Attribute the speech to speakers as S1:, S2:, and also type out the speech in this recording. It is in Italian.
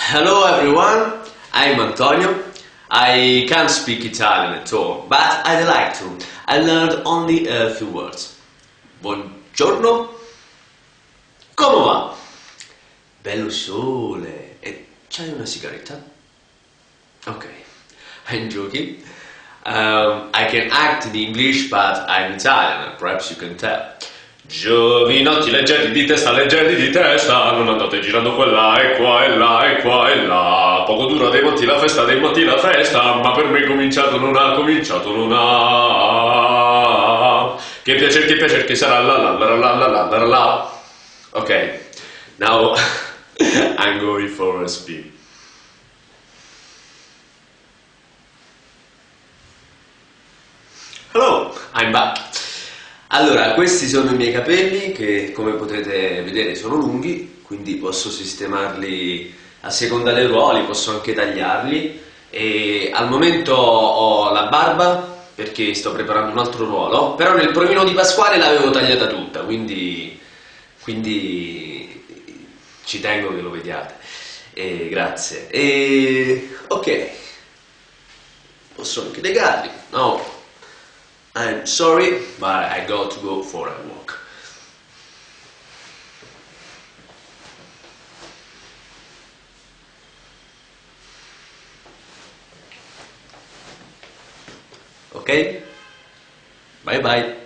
S1: Hello everyone, I'm Antonio. I can't speak Italian at all, but I'd like to. I learned only a few words. Buongiorno. Come va? Bello sole. E c'hai una sigaretta? Ok, I'm joking. I can act in English, but I'm Italian, perhaps you can tell. Giovinotti leggeri di testa, non andate girando qua e là e qua e là e qua e là. Poco dura dei monti la festa, ma per me cominciato non ha. Che piacer che sarà la. Ok, now I'm going for a spin. Hello, I'm back. Allora, questi sono i miei capelli che come potete vedere sono lunghi, quindi posso sistemarli a seconda dei ruoli, posso anche tagliarli e al momento ho la barba perché sto preparando un altro ruolo, però nel provino di Pasquale l'avevo tagliata tutta, quindi ci tengo che lo vediate. Grazie. Ok, posso anche legarli. No. I'm sorry, but I got to go for a walk. Ok? Bye bye.